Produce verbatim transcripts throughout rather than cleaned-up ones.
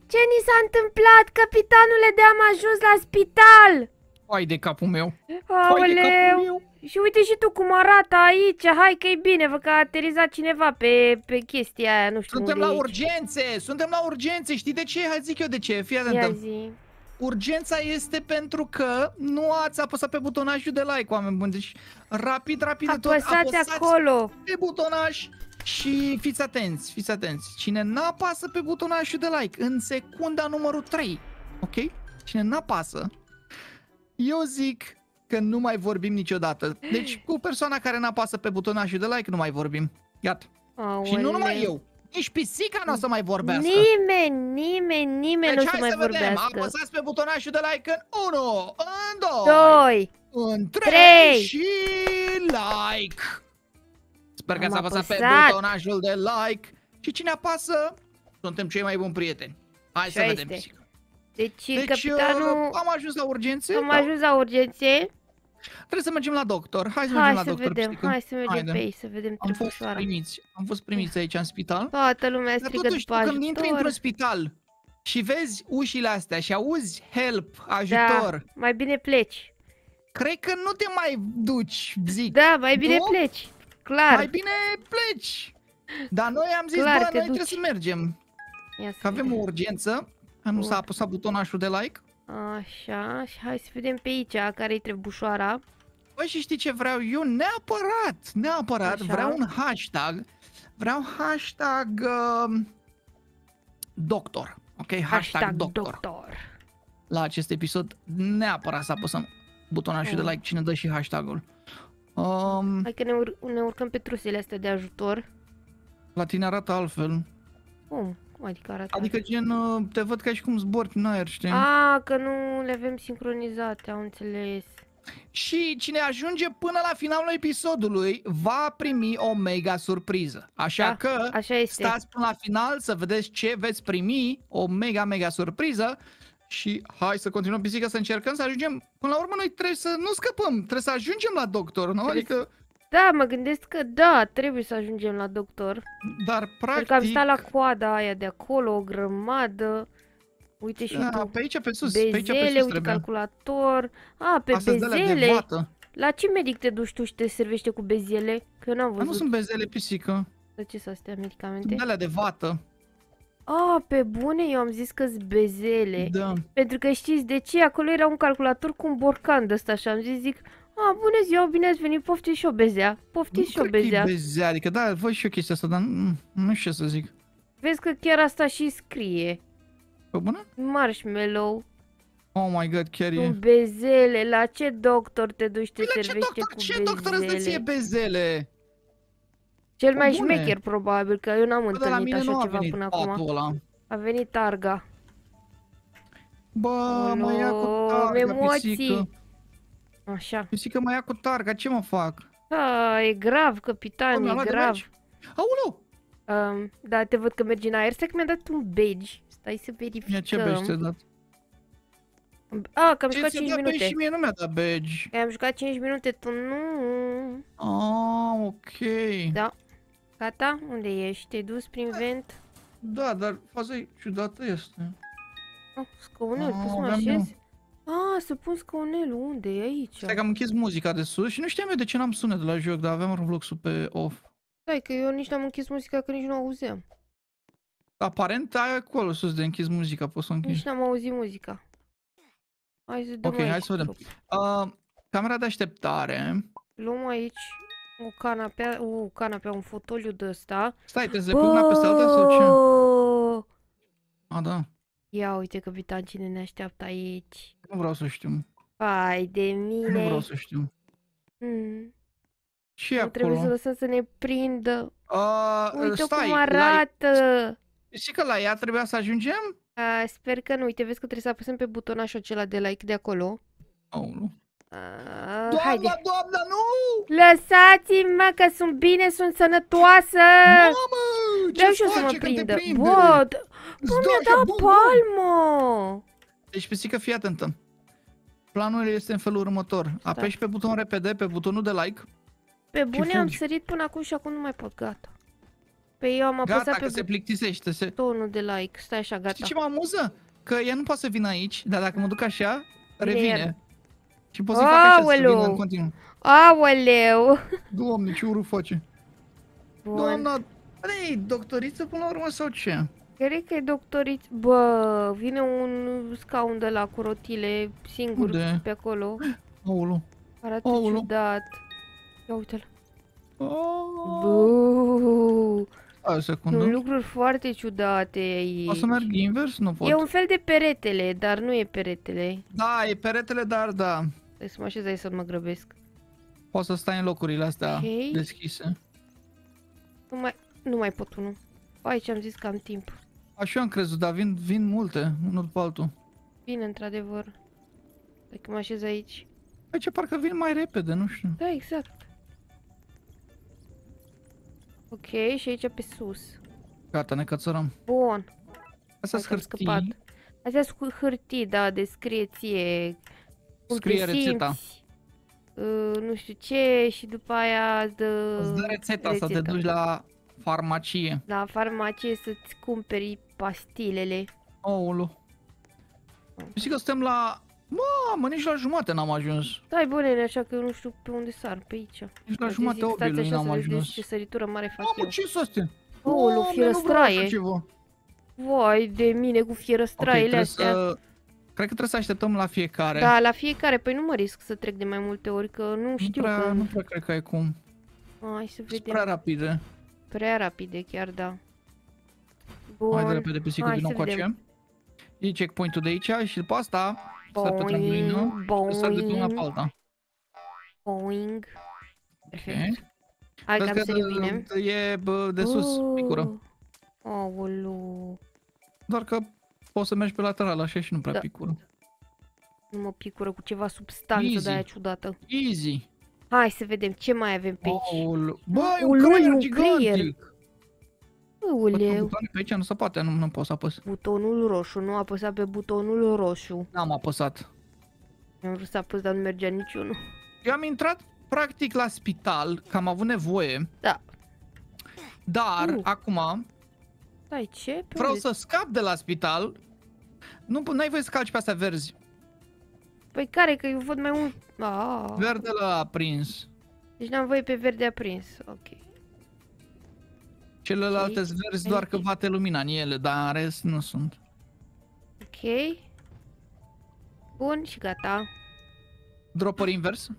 Ce ni s-a întâmplat, capitanule, de am ajuns la spital? Hai de capul meu. Aoleu! Și uite și tu cum arată aici. Hai că e bine, văd că a aterizat cineva pe, pe chestia aia, nu știu Suntem unde la e aici. urgențe, suntem la urgențe, știi de ce? Hai zic eu de ce, fii atentă. Ia zi. Urgența este pentru că nu ați apăsat pe butonajul de like, oameni buni. Deci, rapid, rapid de tot, Apăsați apăsați acolo. pe butonaj și fiți atenți, fiți atenți. Cine n-apasă pe butonajul de like în secunda numărul trei, ok? Cine n-apasă, eu zic că nu mai vorbim niciodată. Deci, cu persoana care n-apasă pe butonajul de like, nu mai vorbim. Gata. Aoleu. Și nu numai eu. Nici pisica nu o să mai vorbească. Nimeni, nimeni, nimeni Deci nu o să mai hai să vedem, vorbească. apăsați pe butonajul de like în unu, în doi, Doi. în trei trei. și like. Sper că Am ați apăsat pe apăsat. butonajul de like. Și cine apasă, suntem cei mai buni prieteni. Hai Așa să vedem, este. pisică. Deci, Deci capitanul, uh, am ajuns la urgențe. am da? ajuns la urgențe. Trebuie să mergem la doctor. Hai să Hai mergem la să doctor, vedem, pisică. hai să mergem Haide. pe ei, să vedem Am fost trebușoara. primiți, am fost primiți aici în spital. Toată lumea Dar strigă totuși, după tu când intri într-un ajutor. spital și vezi ușile astea și auzi help, ajutor, Da, mai bine pleci. cred că nu te mai duci, zic. Da, mai bine Nu? pleci. Clar. Mai bine pleci. Dar noi am zis, Clar, bă, te noi duci. trebuie să mergem. Ia să Că avem o vedem. urgență. Nu s-a Bun. apăsat butonașul de like. Așa, și hai să vedem pe aici care-i trebușoara. Băi, și știi ce vreau eu? Neapărat, neapărat, Așa. vreau un hashtag. Vreau hashtag uh, doctor. Ok, hashtag, Hashtag doctor. doctor. La acest episod, neapărat să apăsăm butonașul de Mm. like, cine dă și hashtagul. Um, Hai că ne, ur ne urcăm pe trusele astea de ajutor. la tine arată altfel. Cum? Cum adică arată? Adică gen, uh, te văd ca și cum zbori în aer, știi? A, că nu le avem sincronizate, am înțeles. Și cine ajunge până la finalul episodului va primi o mega surpriză. Așa Da, că așa este. stați până la final să vedeți ce veți primi, o mega, mega surpriză. Și hai să continuăm, pisică, să încercăm să ajungem. Până la urmă noi trebuie să nu scăpăm, trebuie să ajungem la doctor, nu? Trebuie Adică, Da, mă gândesc că da, trebuie să ajungem la doctor. dar Pentru practic... că am stat la coada aia de acolo, o grămadă. Uite și Da, tu. pe aici pe sus, pe aici pe Bezele, sus uite trebuie. calculator. A, pe Astea-s de alea de bezele. vată. La ce medic te duci tu și te servește cu bezele? Că eu n-am Dar nu văzut. sunt bezele, pisică. De ce sunt astea Sunt medicamente? de alea de vată. A, pe bune, eu am zis că-s bezele. Da. Pentru că știți de ce? Acolo era un calculator cu un borcan de ăsta și am zis, zic, a, bună ziua, bine ați venit, poftiți și o bezea. Nu Poftiți și o cred că e bezea. bezea, adică da, văd și eu chestia asta, dar nu, nu știu ce să zic. Vezi că chiar asta și scrie. Pe bună? Marshmallow. Oh my god, chiar e. Un bezele, la ce doctor te duci, te Păi la ce servește doctor, cu ce doctor îți dă ție bezele? bezele? Cel Pe mai bune. șmecher, probabil, că eu n-am Bă, de la întâlnit mine așa nu a ceva venit până acum. patul ăla. A venit Targa. Bă, mă ia cu Olo, targa, emoții. pisică. Așa. Pisică mă ia cu targa, ce mă fac? A, e grav, Bă, capitan, mi-a e luat de grav. mergi. Aoleu! Um, da, te văd că mergi în aer. Stai că mi-a dat un badge. Stai să Ia ce bești te-a verificăm. dat? A, că am Ce jucat ți-a cinci dat, băi, minute. și mie nu mi-a dat badge. Că am jucat cinci minute, tu nu. Ah, ok. Da. Gata? Unde ești? Te-ai dus prin vent? Da, dar faza e ciudată este. Oh, scaunel, Ah, poți să mă aveam eu. așez? Ah, să pun scaunelul. Unde e aici? Stai că am închis muzica de sus și nu știam eu de ce n-am sunet de la joc, dar aveam Roblox-ul pe off. Stai că eu nici n-am închis muzica, că nici nu auzeam. Aparent ai acolo sus de închis muzica, poți să o închizi. Nici n-am auzit muzica. Hai să dăm Ok, aici. hai să vedem. drop. Uh, camera de așteptare. Luăm aici o canapea, o canapea, un fotoliu de ăsta. Stai, trebuie să le pui una peste alta sau ce? Bă! A, da. Ia uite, capitan, cine ne așteaptă aici. Nu vreau să știu. Hai de Nu mine. vreau să știu. Mm. Ce e Nu trebuie să acolo? lăsăm să ne prindă. Uh, Uite stai, cum la... arată. Și că la ea trebuia să ajungem? A, sper că nu. Uite, vezi că trebuie să apăsăm pe butonașul acela de like de acolo. Oh, nu. A, Doamna, haide. doamna, nu! Lăsați-mă că sunt bine, sunt sănătoasă. Mamă! Vreau Ce și eu să mă face când te prindă. prinde? Bă, d- Îți bă, dă mi-a așa, dat bum, bum. palmă. Deci, pisică, fii atentă. Planul este în felul următor. Apeși pe butonul repede, pe butonul de like. Pe bune am fugi. sărit până acum și acum nu mai pot, gata. Pe eu am apăsat Gata pe că se plictisește. Se... butonul de like. Stai așa, gata. Știi ce mă amuză? Că ea nu poate să vină aici, dar dacă mă duc așa, Vine revine. iar. Și pot să fac așa să Aoleu. vină în continuu. Aoleu! Doamne, ce urât face. Bun. Doamna, ei, doctoriță până la urmă sau ce? Cred că e doctoriț... Bă, vine un scaun de la cu rotile singur Unde? pe acolo. Aolo. Arată Aoleu. ciudat. Ia uite-l. Oh. Buu. Hai o secundă. Sunt lucruri foarte ciudate aici. O să merg invers? Nu pot. E un fel de peretele, dar nu e peretele. Da, e peretele, dar da. Trebuie să mă așez aici să nu mă grăbesc. Poți să stai în locurile astea Ok. deschise. Nu mai, nu mai pot unul. Aici am zis că am timp. Așa am crezut, dar vin, vin multe, unul după altul. Bine, într-adevăr. Dacă mă așez aici. Aici parcă vin mai repede, nu știu. Da, exact. Ok, și aici pe sus. Gata, ne cățărăm. Bun. Astea Hai că am sunt scăpat. hârtii. Astea sunt cu hârtii, da, descrie ție cum Scrie te rețeta. simți, uh, nu știu ce, și după aia îți dă, Îți dă rețeta, să te duci la farmacie. la farmacie să-ți cumperi pastilele. Oulu. Zic că suntem la... Mamă, nici la jumate n-am ajuns. Stai bune, așa că eu nu știu pe unde sar, pe aici. Nici la Zic, jumate stați obiului așa n-am să vedeți ajuns. ce săritură mare fac Mamă, eu. ce sunt astea? Oulu, Doamne, fierăstraie. nu vreau așa ceva. Vai de mine cu Ok, fierăstraiele trebuie astea. să... Cred că trebuie să așteptăm la fiecare. Da, la fiecare, păi nu mă risc să trec de mai multe ori, că nu nu știu prea, că... nu prea cred că ai cum. Hai să Sunt vedem. prea rapide. Prea rapide, chiar da. Hai de Bun. repede pisică, Hai vină să vedem. încoace. E checkpoint-ul de aici și după asta sar pe trambulină Boing, și sar de una pe boing, alta. boing. Perfect. Ok. Hai că Vezi am că sărit bine. de, e bă, de sus, picură. Aoleu. Doar că poți să mergi pe lateral așa și nu prea Da. picură. Nu mă picură cu ceva substanță Easy. de aia ciudată. Easy. Hai să vedem ce mai avem pe aici. Aoleu. Bă, e un Aoleu, creier un gigantic. creier. Bă, Aoleu. butoane pe aici nu se poate, nu, nu pot să apăs. Butonul roșu, nu apăsa pe butonul roșu. N-am apăsat. Am vrut să apăs, dar nu mergea niciunul. Eu am intrat practic la spital, că am avut nevoie, Da. dar Uh. acum Stai, ce? Pe vreau unde? să scap de la spital. Nu, n-ai voie să calci pe astea verzi. Păi care? Că eu văd mai mult... Ah. Verdele a aprins. Deci n-am voie pe verde aprins. Ok. Celelalte Ok. sunt verzi doar că Aici. bate lumina în ele, dar în rest nu sunt. Ok. Bun și gata. Dropper invers.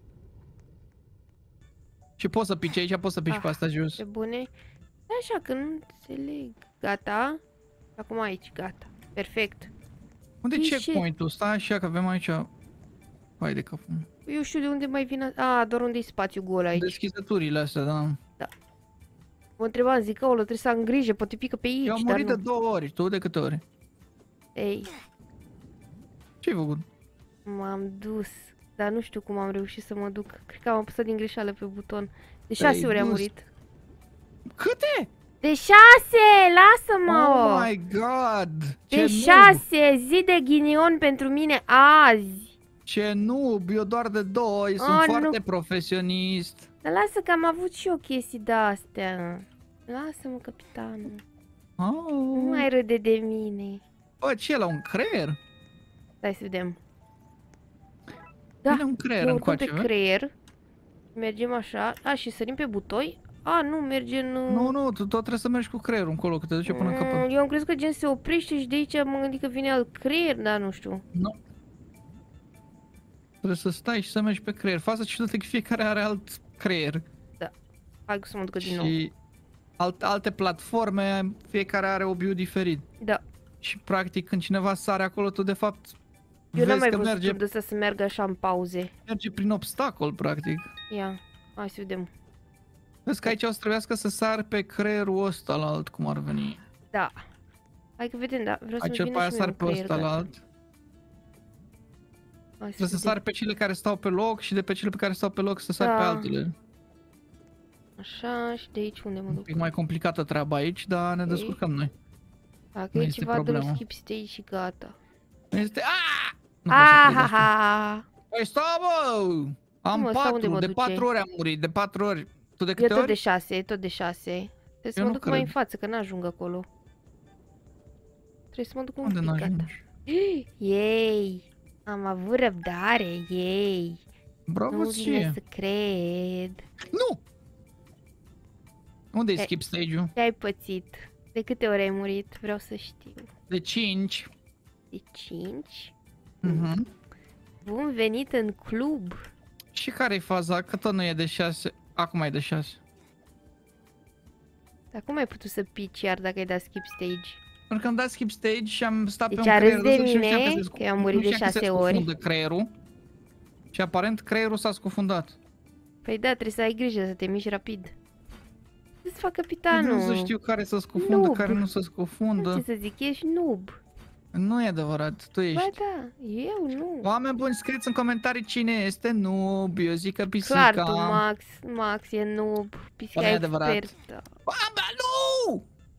Și poți să pici aici, poți să pici Ah, pe asta jos. Pe bune. Așa că nu înțeleg. Gata. Acum aici, gata. Perfect. Unde e Păi checkpoint-ul? Stai așa că avem aici... Hai de capul. Eu știu de unde mai vine... A, doar unde e spațiu gol aici. Deschizăturile astea, da. Mă întrebam, zic, aolo, trebuie să am grijă, poate pică pe aici, Eu am dar murit nu. de două ori, tu de câte ori? Ei, Ce-ai făcut? m-am dus. Dar nu știu cum am reușit să mă duc. Cred că am apăsat din greșeală pe buton. De Te-ai șase ori am dus. murit. Câte? De șase! Lasă-mă! Oh my god! Ce De noob! șase! Zi de ghinion pentru mine azi! Ce noob! Eu doar de două, eu sunt Oh, foarte nu. profesionist. Dar lasă că am avut și eu chestii de-astea. Lasă-mă, capitanul. Nu Oh. mai râde de mine. Bă, ce e la un creier? Stai să vedem. Da, Vine un creier ne urcăm pe încoace, vezi? creier. Mergem așa. A, și sărim pe butoi? A, nu, merge în... Nu, nu, tu tot trebuie să mergi cu creierul încolo, că te duce până în capăt. Mm, eu am crezut că gen se oprește și de aici m-am gândit că vine alt creier, dar nu știu. Nu. Trebuie să stai și să mergi pe creier. Faza ciudată că fiecare are alt creier. Hai să mă duc din nou. Și alt, alte platforme, fiecare are obiul diferit. Da. Și practic când cineva sare acolo, tu de fapt Eu n-am vezi mai că văzut merge, de asta să meargă așa în pauze. merge prin obstacol, practic. Ia, hai să vedem. Vezi că aici o să trebuiască să sar pe creierul ăsta la alt, cum ar veni. Da. Hai că vedem, da. Vreau Aici să după vină aia și mie sar un pe creier, ăsta la gata. alt. Hai să Trebuie să vedem. sar pe cele care stau pe loc și de pe cele pe care stau pe loc să sar Da. pe altele. Așa, și de aici unde mă Un duc? pic mai complicată treaba aici, dar ne Ok. descurcăm noi. Dacă nu e este ceva, dă-mi problemă. skip stage și gata. Este... Aaaa! Nu pot să Ah, cred ha, asta. ha. Păi stai, bă! Am Mă, sau unde patru, mă de duce? patru ori am murit, de patru ori. Tu de Eu câte tot de ori? șase, tot de șase. Trebuie să Eu mă nu duc mai în cred. față, că n-ajung acolo. Trebuie să mă duc un Unde pic, gata. n-ajungi? Yay! Am avut răbdare, yay! Bravo Nu vine ție. să cred. Nu! Unde e E- skip stage-ul? Ce ai pățit? De câte ori ai murit? Vreau să știu. De cinci. De cinci? Mhm. Bun venit în club! Și care e faza? Că tot nu e de șase. Acum e de șase. Dar cum ai putut să pici iar dacă ai dat skip stage? Pentru că am dat skip stage și am stat Deci pe un a râs creier de ăsta și nu știam mine că se scu- că am murit nu de știam că se șase ori. scufundă creierul. Și aparent creierul s-a scufundat. Păi da, trebuie să ai grijă să te miști rapid. Ce-ți fac Nu capitanul? să știu care se scufundă, Noob. care nu se Ce scufundă. să zic, ești noob. Nu e adevărat, tu Ba ești. da, eu nu. Oameni buni, scrieți în comentarii cine este noob. Eu zic că pisica. Clar, tu, Max, Max e noob, pisica Bă, nu e e adevărat. expertă. Bă, bă, nu!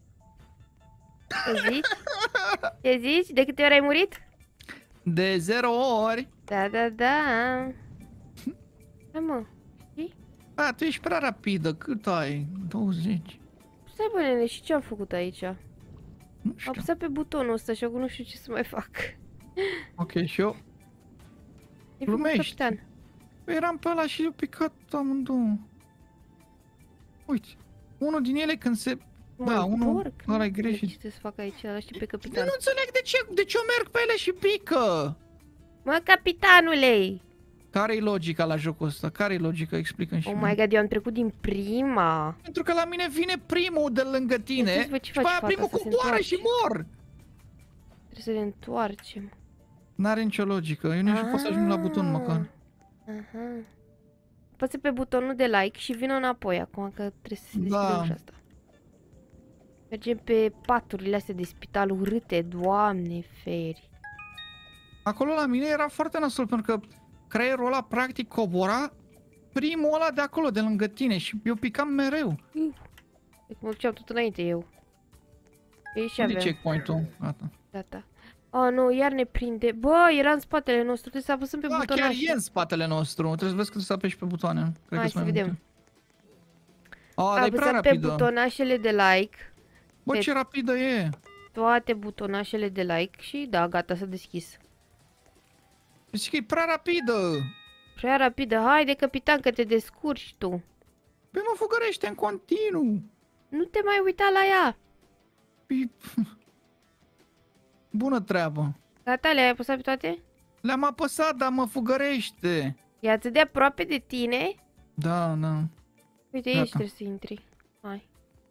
Ce zici? Ce zici? De câte ori ai murit? De zero ori. Da, da, da. Da, mă. A, tu ești prea rapidă, cât ai? douăzeci. Stai bă, nene, și ce am făcut aici? Am Nu știu. apăsat pe butonul ăsta și acum nu știu ce să mai fac. Ok, și eu E făcut Glumești. capitan. eram pe ăla și eu picat amândouă. Uite, unul din ele când se... Mă, Da, unul porc, ăla e nu greșit. știu ce trebuie să fac aici, ăla știi pe Eu capitan. nu înțeleg de ce, de ce eu merg pe ele și pică. Mă, capitanule! Care-i logica la jocul ăsta? Care-i logica? Explică-mi și Oh mie. my god, eu am trecut din prima. Pentru că la mine vine primul de lângă tine Ia să văd ce și faci pe aia fata, primul să se coboară întoarce. și mor. Trebuie să ne întoarcem. N-are nicio logică, eu nici nu pot să ajung la buton măcar. Aha. Apăsă pe butonul de like și vină înapoi acum că trebuie să se deschidă Da. ușa asta. Mergem pe paturile astea de spital urâte, doamne feri. Acolo la mine era foarte nasol pentru că creierul ăla practic cobora primul ăla de acolo, de lângă tine și eu picam mereu. Deci mă duceam tot înainte eu. Ei și Unde e avem. checkpoint-ul? Gata. Gata. Oh, nu, iar ne prinde. Bă, era în spatele nostru, trebuie să apăsăm pe Da, chiar butonaș. e în spatele nostru. Trebuie să vezi cât să apeși pe butoane. Cred Hai că sunt să mai vedem. multe. A, dar e prea Apăsăm pe rapidă. butonașele de like. Bă, pe- ce rapidă e. Toate butonașele de like și da, gata, s-a deschis. Zic că e prea rapidă. Prea rapidă, haide capitan că te descurci tu. Păi mă fugărește în continuu. Nu te mai uita la ea. Păi... Bună treabă. Gata, le-ai apăsat pe toate? Le-am apăsat, dar mă fugărește. E atât de aproape de tine? Da, da. Uite, Gata. aici trebuie să intri. Hai.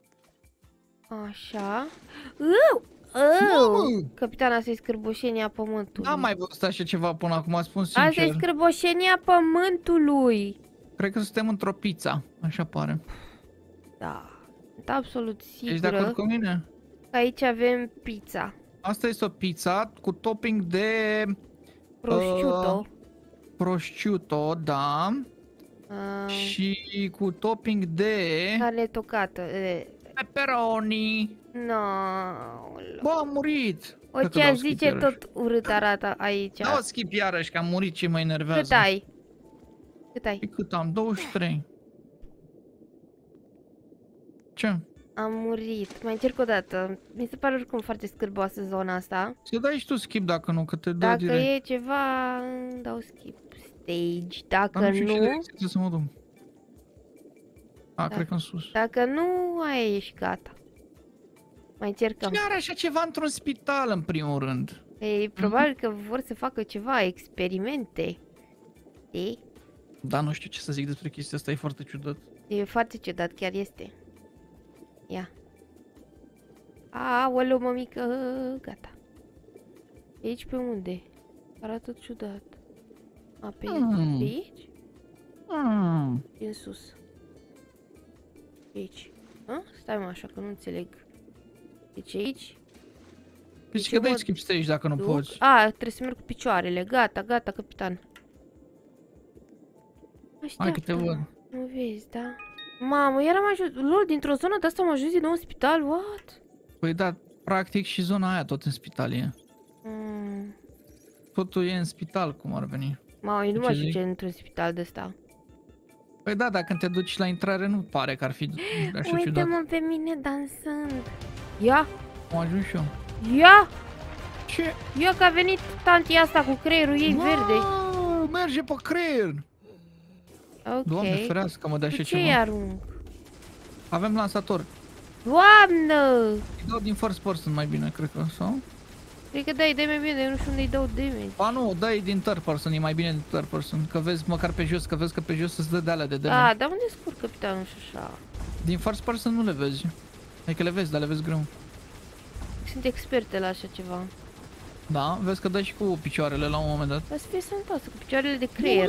Așa. Uu! Uu! Mamă! Capitan, asta e scârboșenia pământului. N-am mai văzut așa ceva până acum, spun Asta e sincer. scârboșenia pământului. Cred că suntem într-o pizza, așa pare. Da. Sunt absolut Ești de sigură acord cu mine? că aici avem pizza. Asta este o pizza cu topping de Prosciutto. prosciutto, da. Uh, Și cu topping de carne tocată. E, pepperoni. no. Bă, am murit. O Cred că ce dau skip zice iarăși. tot urât arată aici. Dau skip iarăși, că am murit ce mă enervează. Cât ai? Cât ai? Și cât am? douăzeci și trei. Ce? Am murit. Mai încerc o dată. Mi se pare oricum foarte scârboasă zona asta. Să dai și tu skip dacă nu, că te dă Dacă direct. e ceva, îmi dau skip stage. Dacă Dar nu știu ce nu, direcție trebuie să mă duc. A, Da. cred că în sus. dacă nu, aia ești gata. Mai încercăm. Cine are așa ceva într-un spital, în primul rând? Ei, probabil că vor să facă ceva, experimente. Știi? Da, nu știu ce să zic despre chestia asta, e foarte ciudat. E foarte ciudat, chiar este. Ia. Aoleu, mămică, gata. E aici pe unde? Arată ciudat. A, pe aici? Hmm. Pe aici? Hmm. E în sus. Pe aici. A? Stai mă așa, că nu înțeleg. Deci aici? Deci ce că dai mod skip stage dacă nu duc? poți. A, trebuie să merg cu picioarele. Gata, gata, capitan. Hai că te Așteaptă-mă. văd. Nu vezi, da? Mamă, eram ajuns... Lol, dintr-o zonă de asta am ajuns din nou în spital? What? Păi da, practic și zona aia tot în spital e. Mm. Totul e în spital, cum ar veni. Mamă, eu nu Ce mă știu zici? ce e într-un spital de ăsta. Păi da, dacă te duci la intrare nu pare că ar fi așa ciudat. Uite-mă pe mine dansând. Ia, Am ajuns și eu. ia, Ce? ia că a venit tantia asta cu creierul ei verde. Wow, merge pe creier. Ok. Doamne ferească, mă, de așa Cu ce ceva. îi arunc? Avem lansator. Doamnă! Îi dau din first person mai bine, cred că, sau? Cred că dai, dai mai bine, eu nu știu unde-i dau damage. Ba nu, dai din third person, e mai bine din third person. Că vezi măcar pe jos, că vezi că pe jos îți dă de alea de damage. Da, dar unde scur capitanul și așa? Din first person nu le vezi. Adică le vezi, dar le vezi greu. Sunt experte la așa ceva. Da, vezi că dai și cu picioarele la un moment dat. Dar să fie sănătoasă, cu picioarele de creier.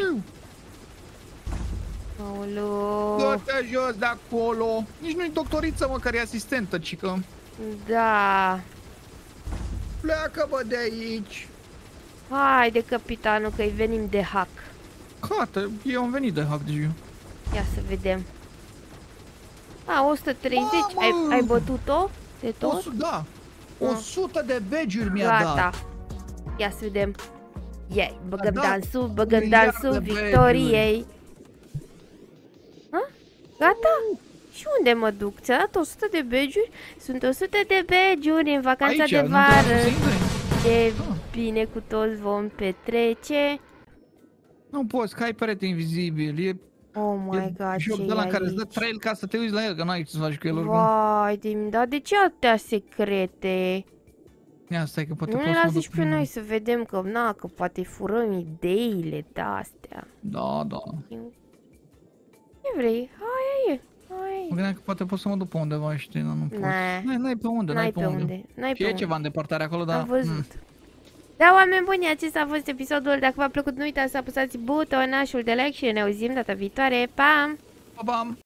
Aoleu. Dă-te jos de acolo. Nici nu-i doctoriță, mă, care e asistentă, cică. Da. Pleacă, bă, de aici. Haide, capitanul, că-i venim de hack. Gata, eu am venit de hack de eu. Ia să vedem. A, o sută treizeci, Mamă! ai, ai bătut-o? De tot? O su- da. Ah. o sută de badge-uri mi-a Gata. dat. Ia să vedem. Ia, băgăm Da, dansul, băgăm un miliard dansul de victoriei. Ha? Gata? Și unde mă duc? Ți-a dat o sută de badge-uri? Sunt o sută de badge-uri în vacanța Aici, de nu vară. trebuie să intri. Ce Ah. bine cu toți vom petrece. Nu poți, că ai perete invizibil. E, Oh my e god, joc ce de e la care îți dă aici? trail ca să te uiți la el, că n-ai ce să faci cu el oricum. Vai de mine, dar de ce atâtea secrete? Ia stai că poate Nu poți ne să mă lasă duc și pe prin- noi să vedem că, na, că poate furăm ideile de-astea. Da, da. Ce vrei? Hai, hai, Mă hai. gândeam că poate pot să mă duc pe undeva, știi, dar nu pot. Nah. N-ai, n-ai pe unde, N-ai pe unde, n-ai Și pe e unde. ceva în depărtare acolo, dar... Am văzut. mm. Da, oameni buni, acesta a fost episodul. Dacă v-a plăcut, nu uitați să apăsați butonașul de like și ne auzim data viitoare. Pa! Pa, pam!